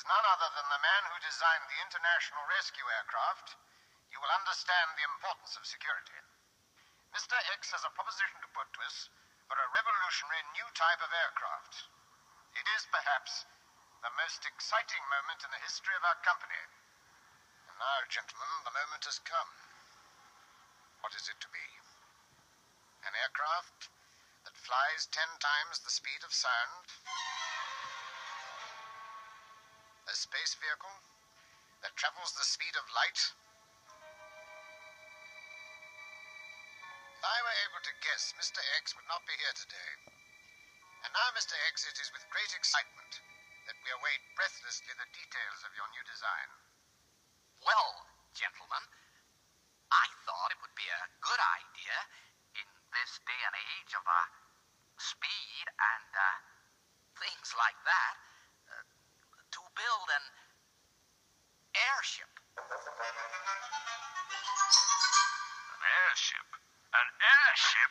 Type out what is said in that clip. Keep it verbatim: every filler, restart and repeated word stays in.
is none other than the man who designed the International Rescue Aircraft, you will understand the importance of security. Mister X has a proposition to put to us for a revolutionary new type of aircraft. It is, perhaps, the most exciting moment in the history of our company. And now, gentlemen, the moment has come. What is it to be? An aircraft that flies ten times the speed of sound? A space vehicle that travels the speed of light? If I were able to guess, Mister X would not be here today. And now, Mister X, it is with great excitement that we await breathlessly the details of your new design. Well, gentlemen, I thought it would be a good idea in this day and age of uh, speed and uh, things like that uh, to build an airship. An airship? An airship?